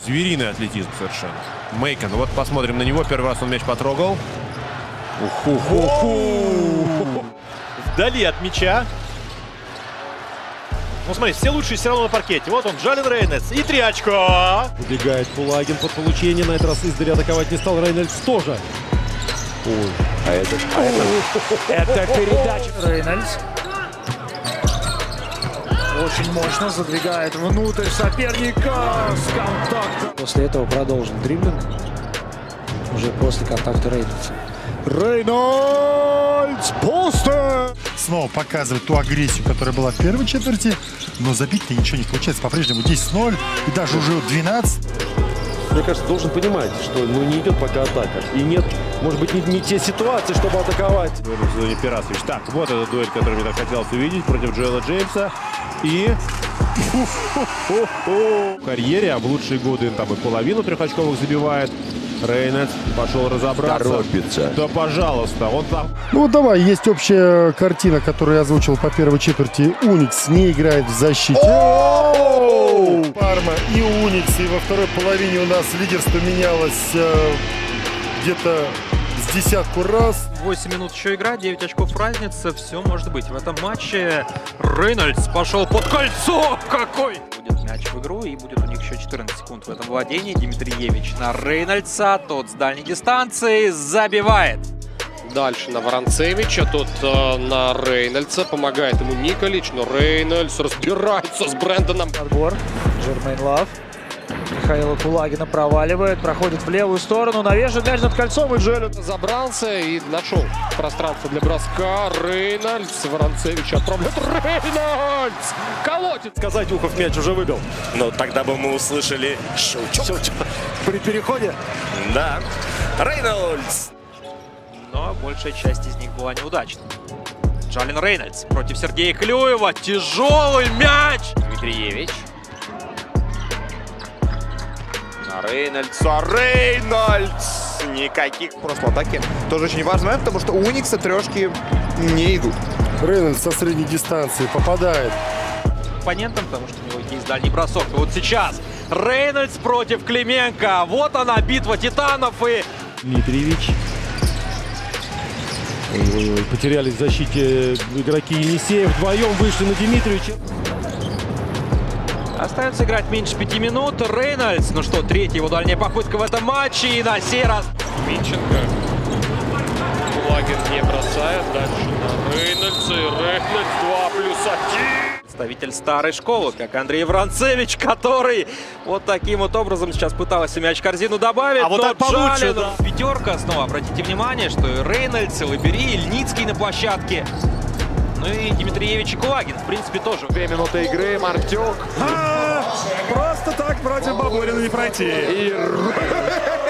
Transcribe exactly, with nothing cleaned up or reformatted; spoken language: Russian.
Звериный атлетизм совершенно. Мейкен, вот посмотрим на него. Первый раз он мяч потрогал. Уху-ху-ху. Вдали от мяча. Ну смотри, все лучшие все равно на паркете. Вот он, Джален Рейнольдс. И три очка. Убегает Кулагин под получение. На этот раз издали атаковать не стал. Рейнольдс тоже. Ой, а это... А это... это передача. Рейнольдс. Очень мощно задвигает внутрь соперника с контакта. После этого продолжен дриблинг. Уже после контакта Рейнольдса. Рейнольдс! Постер! Снова показывает ту агрессию, которая была в первой четверти. Но забить-то ничего не получается. По-прежнему десять ноль и даже уже двенадцать. Мне кажется, должен понимать, что ну, не идет пока атака. И нет, может быть, не, не те ситуации, чтобы атаковать. Пирасович. Так, вот эта дуэль, которую мне так хотелось увидеть против Джоэла Джеймса. И в карьере, а в лучшие годы там и половину трехочковых забивает. Рейнольдс пошел разобраться. Торопится. Да, пожалуйста, он там. Ну давай, есть общая картина, которую я озвучил по первой четверти. Уникс не играет в защите. Парма и Уникс, и во второй половине у нас лидерство менялось э, где-то с десятку раз. восемь минут еще игра, девять очков разница, все может быть. В этом матче Рейнольдс пошел под кольцо. Какой! Будет мяч в игру, и будет у них еще четырнадцать секунд в этом владении. Дмитриевич на Рейнольдса, тот с дальней дистанции забивает. Дальше на Воронцевича, тот э, на Рейнольдса, помогает ему Николич, но Рейнольдс разбирается с Брэндоном. Подбор, Жермейн Лав. Михаила Кулагина проваливает, проходит в левую сторону, навешивает мяч над кольцом, и Джелен Забрался и нашел пространство для броска. Рейнольдс, Воронцевич отправляет. Рейнольдс! Колотит! Сказать, Ухов мяч уже выбил. Но тогда бы мы услышали шучок. При переходе? Да. Рейнольдс! Но большая часть из них была неудачной. Джален Рейнольдс против Сергея Клюева. Тяжелый мяч! Дмитриевич. На Рейнольдса. Рейнольдс! Никаких просто атаки. Тоже очень важно, потому что у Уникса трешки не идут. Рейнольдс со средней дистанции попадает. Оппонентом, потому что у него есть дальний бросок. И вот сейчас Рейнольдс против Клименко. Вот она, битва титанов. И Дмитриевич. Ой, потеряли в защите игроки Енисеев. Вдвоем вышли на Дмитриевича. остается играть меньше пяти минут. Рейнольдс, ну что, третья его дальняя попытка в этом матче. И на сей раз Минченко. Кулагин не бросает. Дальше на Рейнольдса. И Рейнольдс два плюс один. Представитель старой школы, как Андрей Воронцевич, который вот таким вот образом сейчас пытался мяч в корзину добавить. А вот так получше, да. Пятерка снова. Обратите внимание, что и Рейнольдс, и Лабери, и Льницкий на площадке. Ну и Дмитриевич и Кулагин, в принципе, тоже. Две минуты игры. Мартюк. Просто так против Бабурина не пройти. И